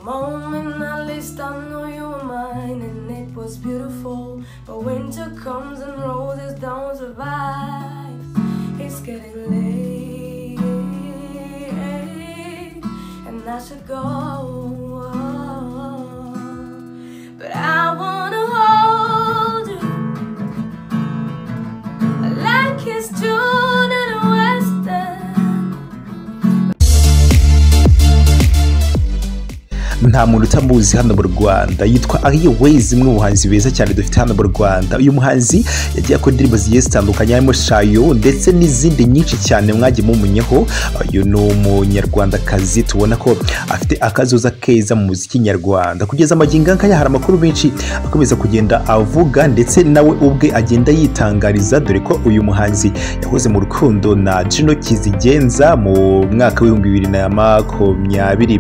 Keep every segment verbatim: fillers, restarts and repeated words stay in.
moment at least I know you were mine, and it was beautiful. But winter comes and roses don't survive. It's getting late, and I should go, but I wanna hold you like it's Juno and Western. nta muntu utamuzi hano mu Rwanda, yitwa Ariel Wayz, umwe mu bahanzi beza cyane dufite hano mu Rwanda. Uyu muhanzi yagiye akora indirimbo zigiye zitandukanye harimo Shayo ndetse n'izindi nyinshi cyane mwagiye mumenyeho. Uyu ni umunyarwandakazi tubona ko afite akazoza keza mu muziki nyarwanda. Kugeza amagingo aya hari amakuru menshi akomeza kugenda avuga ndetse nawe ubwe agenda yitangariza, dore ko uyu muhanzi yahoze mu rukundo na Juno Kizigenza mu mwaka w'ibihumbi bibiri na makumyabiri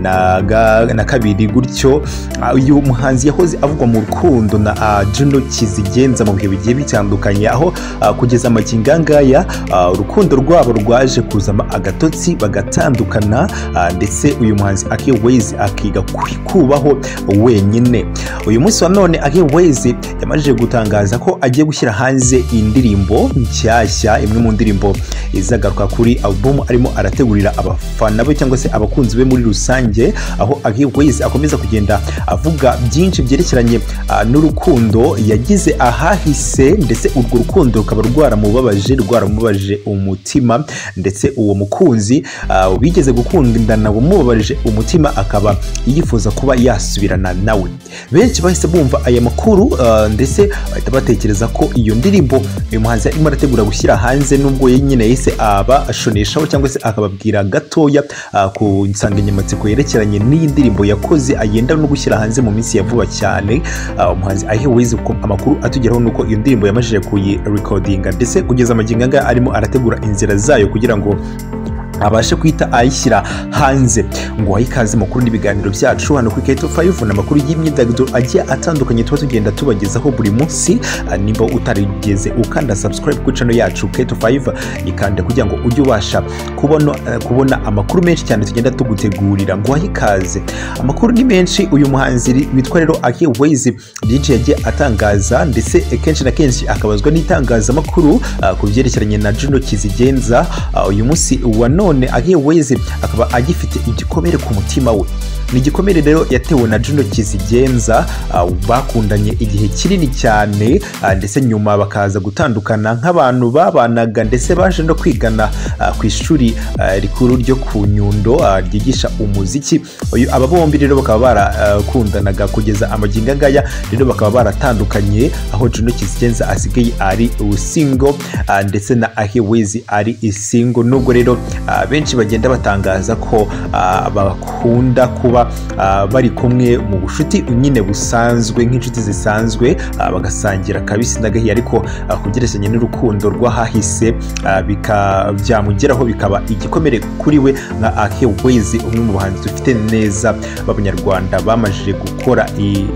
na kabiri gutyo. Uyu muhanzi yahoze avugwa mu rukundo na uh, Juno Kizigenza mu bihe bigiye bitandukanye, aho uh, kugeza amagingo ngaya urukundo uh, rwabo rwaje kuzama agatotsi bagatandukana, uh, ndetse uyu muhanzi Ariel Wayz akiga kubaho wenyine. Uyu munsi wa none Ariel Wayz yamajije gutangaza ko agiye gushyira hanze indirimbo nshyashya, imwe mu ndirimbo izagaruka kuri album arimo arategurira abafana be cyangwa se abakunzi be muri rusange, aho Ariel Wayz akomeza kugenda avuga byinshi byerekeranye uh, n'urukundo yagize ahahise, ndetse urwo rukundo rukaba rwaramubabaje rwaramubabaje umutima, ndetse uwo mukunzi uh, bigeze gukundana bumubabaje umutima akaba yifuza kuba yasubirana nawe. Benshi bahise bumva aya makuru uh, ndetse bahita batekereza ko iyo ndirimbo uyu muhanzi arimo arategura gushyira hanze, nubwo yenyine yise aba ashoneshaho cyangwa se akababwira gatoya uh, ku insanganyamatsiko yerekeranye n'iyi ndirimbo yakoze agenda no gushyira hanze mu minsi ya vuba cyane. Umuhanzi uh, Ariel Wayz amakuru atugeraho nuko iyo ndirimbo yamajije kuyi recordinga, ndetse kugeza amagingo anga arimo arategura inzira zayo kugira ngo abashe kwita ayishyira hanze. Ngo ayikaze makuru n'ibiganiro byacu hano kuri K two five na makuru y'imyidagaduro agiye atandukanye tuba tugenda tubagezaho buri munsi. Nimba utarigeze ukanda subscribe ku channel yacu K two five, ikande kugira ngo ujye ubasha kubona kubona amakuru menshi cyane tugenda tugutegurira. Ngo ayikaze amakuru ni menshi. Uyu muhanzi witwa rero Ariel Wayz byinshi yagiye atangaza, ndetse kenshi na kenshi akabazwa n'itangaza makuru uh, ku byerekeranye na Juno Kizigenza. Uh, uyu munsi wa none Ariel Wayz akaba agifite igikomere ku mutima we. Ni igikomere rero yatewe na Juno Kizigenza, uh, bakundanye igihe kinini cyane, uh, ndetse nyuma bakaza gutandukana nk'abantu babanaga ndetse baje no kwigana uh, ku ishuri uh, rikuru ryo ku Nyundo uh, ryigisha umuziki. Uyu aba bombi rero bakaba barakundanaga uh, kugeza amagingo ngaya rero bakaba baratandukanye, aho Juno Kizigenza asigaye ari single uh, ndetse na Ariel Wayz ari single. Nubwo rero uh, benshi bagenda batangaza ko uh, bakunda kuba Uh, bari kumwe mu bushuti nyine busanzwe nk'inshuti zisanzwe, uh, bagasangira kabisi n'agahiye, ariko uh, kugerekeranye n'urukundo rwahahise uh, bikabyamugeraho bikaba igikomere kuri we nka Ariel Wayz, umwe mu bahanzi dufite neza b'abanyarwanda bamajije gukora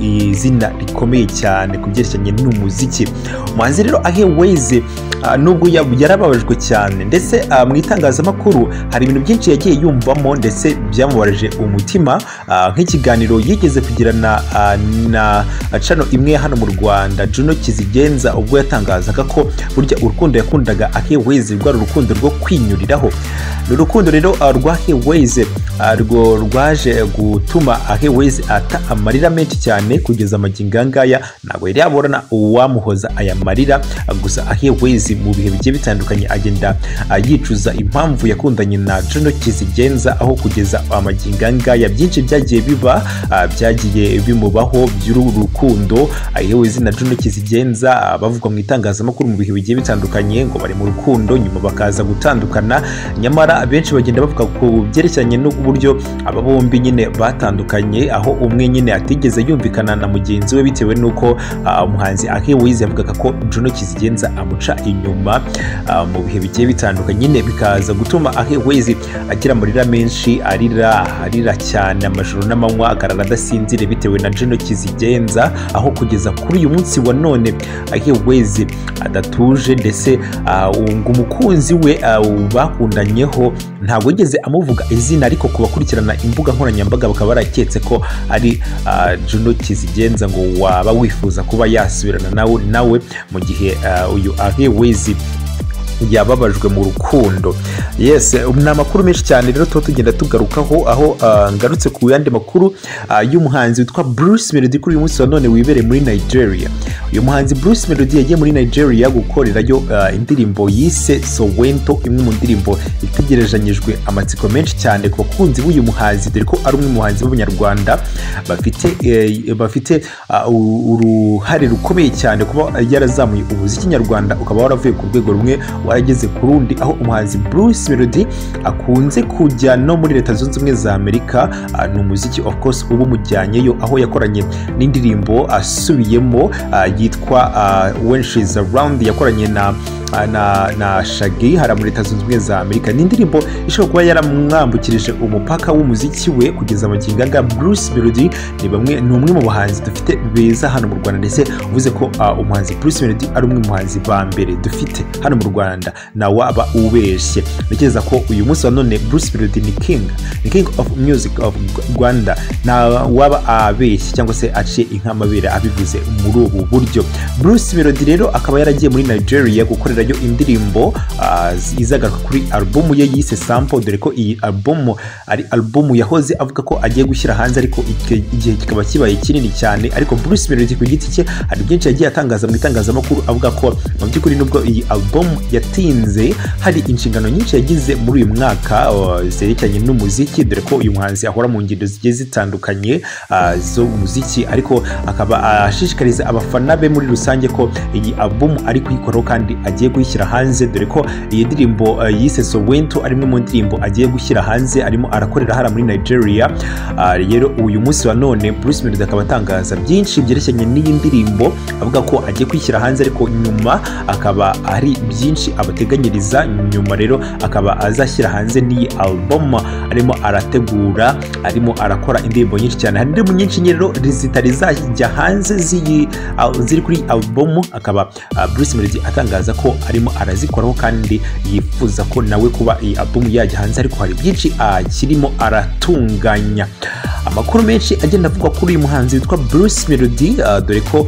izina rikomeye cyane kugerekeranye n'umuziki. Umuhanzi rero Ariel Wayz uh, nubwo yarababajwe cyane, ndetse uh, mu itangazamakuru hari ibintu byinshi yagiye yumvamo ndetse byamubabaje umutima. Uh, nk'ikiganiro yigeze kugirana uh, na channel imwe hano mu Rwanda, Juno Kizigenza, ubwo yatangazaga ko burya urukundo yakundaga Ariel Wayz rwari urukundo rwo kwinyuriraho. Urukundo rero uh, rwa Ariel Wayz uh, rwo rwaje gutuma Ariel Wayz ata amarira menshi cyane kugeza amagingo ngaya. Ntabwo yari yaborana uwamuhoza aya marira, uh, gusa Ariel Wayz mu bihe bigiye bitandukanye agenda uh, yicuza impamvu yakundanye na Juno Kizigenza, aho kugeza amagingo ngaya byinshi byagiye biba uh, byagiye bimubaho by'uru rukundo. Ariel Wayz na Juno Kizigenza uh, bavugwa mu itangazamakuru mu bihe bigiye bitandukanye ngo bari mu rukundo, nyuma bakaza gutandukana. Nyamara benshi bagenda bavuga ku byerekeranye n'uburyo aba bombi nyine batandukanye, aho umwe nyine atigeze yumvikana na mugenzi we bitewe nuko uh, umuhanzi Ariel Wayz yavugaga ko Juno Kizigenza amuca inyuma uh, mu bihe bigiye bitandukanye, nyine bikaza gutuma Ariel Wayz agira amarira menshi, arira arira cyane amajoro n'amanywa akarara adasinzire bitewe na Juno Kizigenza, aho kugeza kuri uyu munsi wa none Ariel Wayz adatuje ndetse ngo umukunzi we bakundanyeho ntabwo yigeze amuvuga izina, ariko kubakurikirana imbuga nkoranyambaga bakaba baraketse ko ari Juno Kizigenza ngo waba wifuza kuba yasubirana nawe nawe mu gihe uyu Ariel Wayz yababajwe mu rukundo. Yes, ni amakuru menshi cyane rero tuba tugenda tugarukaho, aho uh, ngarutse ku yandi makuru uh, y'umuhanzi witwa Bruce Melodie kuri uyu munsi wa none wibereye muri Nigeria. Uyu muhanzi Bruce Melodie yagiye muri Nigeria gukorerayo uh, indirimbo yise Sowento, imwe mu ndirimbo itegerejanyijwe amatsiko menshi cyane ku bakunzi b'uyu muhanzi, dore ko ari umwe mu muhanzi b'Abanyarwanda bafite eh, bafite uh, uruhare rukomeye cyane kuba yarazamuye umuziki nyarwanda ukaba waravuye ku rwego rumwe warageze ku rundi, aho umuhanzi Bruce Melodie akunze kujya no muri Leta Zunze Ubumwe za Amerika. Uh, ni umuziki of course ubu mujyanyeyo, aho yakoranye n'indirimbo asubiyemo uh, yitwa uh, When She's Around yakoranye na na na Shaggy hara muri Leta Zunze Ubumwe za Amerika. Ni indirimbo ishobora kuba yaramwambukirije umupaka w'umuziki we kugeza mu kingaga. Bruce Melodie ni bamwe ni umwe mu bahanzi dufite beza hano mu Rwanda, ndetse uvuze ko uh, umuhanzi Bruce Melodie ari umwe mu bahanzi ba mbere dufite hano mu Rwanda na waba ubeshye. Ntekereza ko uyu munsi wa none Bruce Melodie ni king ni king of music of Rwanda, na waba abeshye cyangwa se aciye inkamabere abivuze muri ubu buryo. Bruce Melodie rero akaba yaragiye muri Nigeria gukorera yo indirimbo uh, izagaruka kuri album ye yise Sample, dore ko iyi album ari album yahoze avuga ko agiye gushyira hanze, ariko igihe kikaba kibaye kinini cyane. Ariko Bruce Melodie ku giti cye hari byinshi yagiye atangaza mu itangazamakuru avuga ko mu by'ukuri nubwo iyi album yatinze hari inshingano nyinshi yagize muri uyu mwaka uh, zerekeranye n'umuziki, dore ko uyu muhanzi ahora mu ngendo zigiye zitandukanye uh, zo muziki, ariko akaba ashishikariza uh, abafana be muri rusange ko iyi album ari kuyikoraho kandi agiye gushyira hanze, dore ko iyi ndirimbo uh, yise Sowento ari imwe mu ndirimbo agiye gushyira hanze, arimo arakorera hara muri Nigeria. Uh, rero uyu munsi wa none Bruce Melodie akaba atangaza byinshi byerekeranye n'iyi ndirimbo avuga ko agiye kwishyira hanze, ariko nyuma akaba ari byinshi abateganyiriza nyuma. Rero akaba azashyira hanze n'iyi album arimo arategura, arimo arakora indirimbo nyinshi cyane. Hari indirimbo nyinshi rero zitari zajya hanze ziri uh, ziri kuri album, akaba uh, Bruce Melodie atangaza ko arimo arazikoraho kandi yifuza ko nawe kuba iyi album yajya hanze, ariko hari byinshi akirimo uh, aratunganya. Amakuru menshi agenda avugwa kuri uyu muhanzi witwa Bruce Melodie, uh, dore ko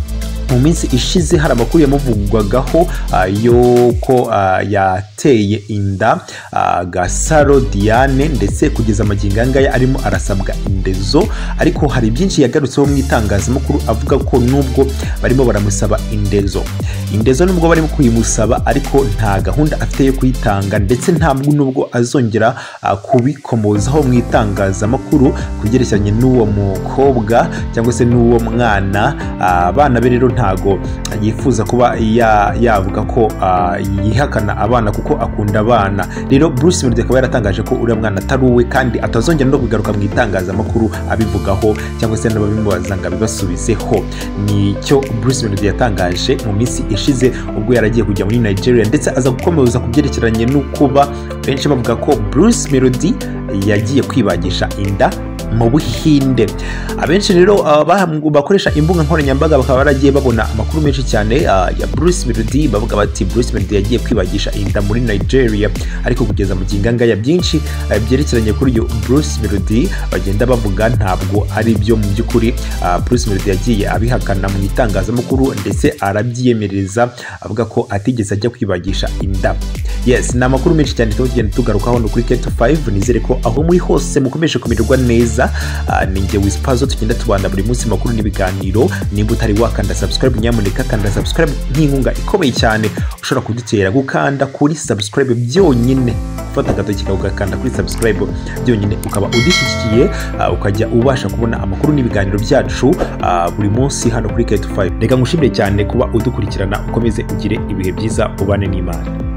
mu minsi ishize hari amakuru yamuvugwagaho uh, yuko uh, yateye inda uh, Gasaro Diane, ndetse kugeza amagingo angaya arimo arasabwa indezo, ariko hari byinshi yagarutseho mu itangazamakuru avuga ko nubwo barimo baramusaba indezo indezo nubwo barimo kuyimusaba, ariko nta gahunda afite yo kuyitanga, ndetse ntabwo nubwo azongera uh, kubikomozaho mu itangazamakuru kugerekeranye n'uwo mukobwa cyangwa se n'uwo mwana. Abana uh, be rero ntago yifuza kuba yavuga ko uh, yihakana abana kuko akunda abana. Rero Bruce Melodie akaba yaratangaje ko uriya mwana atari uwe kandi atazongera no kugaruka mu itangazamakuru abivugaho cyangwa se n'ababimubaza ngo abibasubizeho. Nicyo Bruce Melodie yatangaje mu minsi ishize ubwo yaragiye kujya muri Nigeria, ndetse aza gukomeza kubyerekeranye n'ukuba benshi bavuga ko Bruce Melodie yagiye kwibagisha inda mu Buhinde. Abenshi rero uh, bakoresha imbuga nkoranyambaga bakaba baragiye babona amakuru menshi cyane uh, ya Bruce Melodie, bavuga bati Bruce Melodie yagiye kwibagisha inda muri Nigeria, ariko kugeza mu kinganga ya byinshi uh, byerekeranye kuri uyu Bruce Melodie bagenda bavuga ntabwo ari byo mu by'ukuri. uh, Bruce Melodie yagiye abihakana mu itangazamakuru, ndetse arabyiyemereza avuga ko atigeze ajya kwibagisha inda. Yes, na makuru menshi cyane tugenda tugarukaho no kuri K two five. Nizere ko aho muri hose mukomeje kumererwa neza. Uh, ninjye Wayz Puzzle tugenda tubanda buri munsi makuru n'ibiganiro. Nimba utari wakanda subscribe, nyamuneka kanda subscribe nk'inkunga ikomeye cyane ushobora kudutera gukanda kuri subscribe byonyine. Fata agatoki kagakanda kuri subscribe byonyine ukaba udishyigikiye, uh, ukajya ubasha kubona amakuru n'ibiganiro byacu uh, buri munsi hano kuri K two five. Reka ngushimire cyane kuba udukurikirana, ukomeze ugire ibihe byiza, ubane n'Imana.